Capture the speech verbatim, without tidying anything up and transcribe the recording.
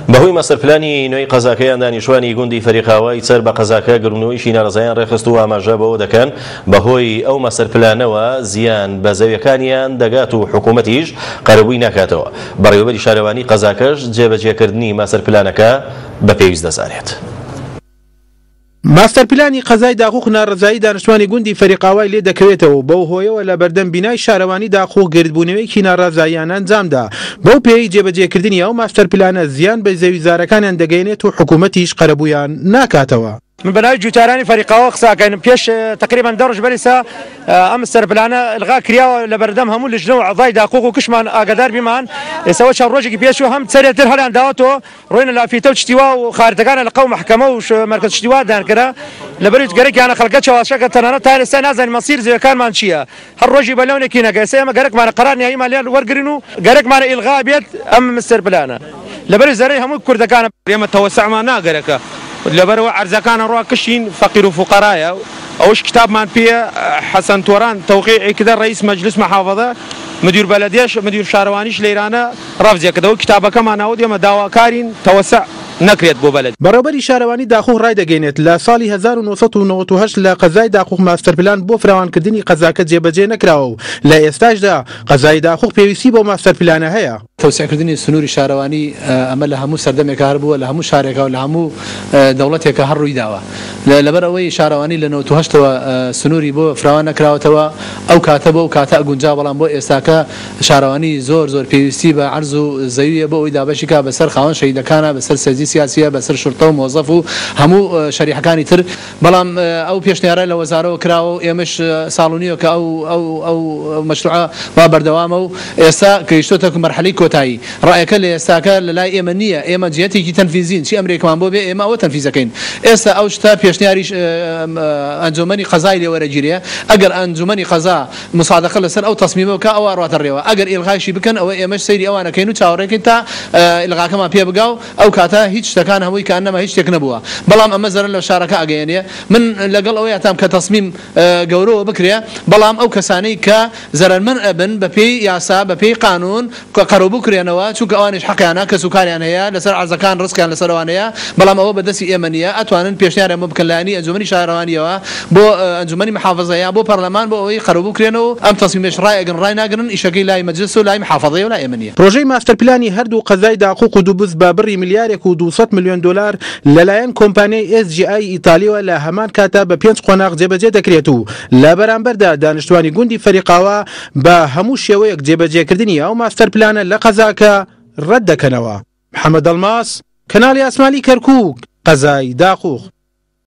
بەهۆی مەسەرپلانی نوێی قەزاکەیان دانیشتوانی گوندی فەریقاوای سەر بە قەزاکە گرنەوەیشی ناڕزایان ڕێخست و ئاماژە بەوە دەکەن بەهۆی ئەو مەسەرپلانەوە زیان بە زەویەکانیان دەگات و حکوومەتیش قەرەبووی ناکاتەوە. بەڕێوەبەری شارەوانی قەزاکەش جێبەجێکردنی مەسەرپلانەکە بە پێویست دەزانێت. ماستەرپلانی قەزای داخوخ ناڕزایی دانیشتوانی گوندی فەریقاوای لێ دەکەوێتەوە بەو هۆیەوە لە بەردەم بینای شارەوانی داخوخ گردبوونەوەیەکی ناڕزاییان ئەنجامدا. بەو پێی جێبەجێکردنی ئەو ماستەرپلانە زیان بە زەویزارەکانیان دەگەێنێت و حکوومەتیش قەرەبوویان ناکاتەوە. من بناوی جوتارانی فەریقاوە قساکەین پێش تقریبا دە ڕۆژ بەریسا ئەم سەرپلانە ئلغا کراوە لە بەردەم هەموو لژنەوە عەضای داخوخ و کشمان ئاگادار بیمان. ئێستا چەند ڕۆژێکی پێشوە هەم سەرێتر هەڵیان داوەتەوە ڕۆینە لافیتە و چتیوا و خارتەکانە لە قەو مەحکەمە و مەرکەز چتیوا دانکرا لەبەری گەرەکیانە خەڵکە چاواشەکە تەنانەت تا ئێستا نازانین مەسیر زەویەکانمان چییە. هەر ڕۆژی بەلەونێکی نەگە ئێستا ئێمە گەرەکمانە قەرار نیاییمان لێ وەرگرین و گەرەکمانە ئیلغا بێت ئەم سەرپلانە لەبەری زەرەی هەموو کوردەکانە. ئێمە تەوەسعمان ناگەرەکە لەبەرەوە عەرزەکانە ڕوا کشین فەقیر و فوقەرایە. ئەوش کتابمان پێ حەسەن تۆران تەوقیعی کردە ڕئیس مەجلس مەحافەظە مدیر بەلەدێش مدیر شارەوانیش لەیرانە ڕەفزێکردەوە کتابەکەمان ناوت ئێمە داواکارین تەوەسع نەکرێت بۆ بەلەد. بەڕێوەبەری شارەوانی داخوخ ڕای دەگەێنێت لە ساڵی هەزار و نۆسەد و نۆڤەت و هەشت لە قەزای داخوخ ماستەرپلان بۆ فراوانکردنی قەزاکە جێبەجێ نەکراوە و لە ئێستاشدا قەزای داخوخ پێویستی بۆ ماستەرپلانە هەیە. تەوسیعکردنی سنووری شارەوانی ئەمە لە هەموو سەردەمێکە هەر بووە لە هەموو شارێکە و لە هەموو دەوڵەتێکە هەر ڕووی داوە. لەبەر ئەوەی شارەوانی لە نۆڤەت و هەشتەوە سنووری بۆ فراوان نەکراوەتەوە ئەو کاتە بۆ ئەو کاتە ئەگونجا بەڵام بۆ ئێستاکە شارەوانی زۆر زۆر پێویستی بە عەرز و زەویە بۆ ئەوی دابەشیکا بەسەر خاوەن شەهیدەکانە بەسەر سەرجی سیاسیە بەسەر شورتە و مۆزەف و هەموو شەریحەکانی تر. بەڵام ئەو پێشنیارە لە وەزارەوە کراوە و ئێمەش ساڵونیە کە ئەو ئەو ئەو مەشروعە وا بەردەوامە و ئێستا کەیشتۆتە مەرحەلەی کۆتایی. ڕائەکە لە ئێستاکە لە لای ئێمە نییە. ئێمە جهەتێکی تەنفیزین چی ئەمریکامان بۆ بێ ئێمە ئەوە تەنفیزەکەین. ئێستا ئەو شتا پێشنیاریش ئەنجومەنی قەزای لێوەرەگیرێ. ئەگەر ئەنجومەنی قەزا مساعدەقە لەسەر ئەو تەسمیمەوە کە ئەوە ڕاتەڕێەوە ئەگەر ئێلغایشی بکەن ئەوە ئێمەش سەیری ئەوانەکەین و چاوەڕێکین تا ئێلغاکەمان پێ بگاو ئەو کاتە هیچ شتەکان هەمووی کە ئەنەما هیچ شتێک نەبووە. بەڵام ئەمە زەرەر لە شارەکە ئەگەیەنێ. من لەگەڵ ئەوەی ئەتام کە تەسمیم گەورەوە بکرێ بەڵام ئەو کەسانەی کە زەرەرمەند ئەبن بە پێی یاسا بە پێی قانون قەرەبوو کرێنەوە چونکە ئەوانش حەقیانە کە سوکاریان هەیە لەسەر عەرزەکان ڕزقیان لەسەرەوانەیە. بەڵام ئەوە بەدەستی ئێمە نییە. ئەتوانن پێشنیار ئەمە بکەن لایەنی ئەنجومەنی شارەوانیەوە بۆ ئەنجومەنی محافەزەیە بۆ پەرلەمان بۆ ئەوەی قەرەبوو کرێنەوە ئەم تەسمیمش ڕای ئەگەن ڕای ناگرن ئیشەکەی لای مەجلس و لای محافەزەیە و لای ئێمە نییە. پرۆژەی ماستەرپلانی هەردوو قەزای داخوخ و دووبز بە بڕی ملیارێک و دووسەد ملیۆن دۆلار لەلایەن کۆمپانیای ئێس جی ئای ئیتالیەوە لە هەمان کاتا بە پێنج قۆناغ جێبەجێ دەکرێت و لە بەرامبەردا دانیشتوانی گوندی فەریقاوە بە هەموو شێوەیەک جێبەجێکردنی ئەو ماستەرپلانە لە قەزاکە ڕەت دەکەنەوە. محەممەد ئەڵماس، کەناڵی ئاسمانی کەرکووک، قەزای داخوخ.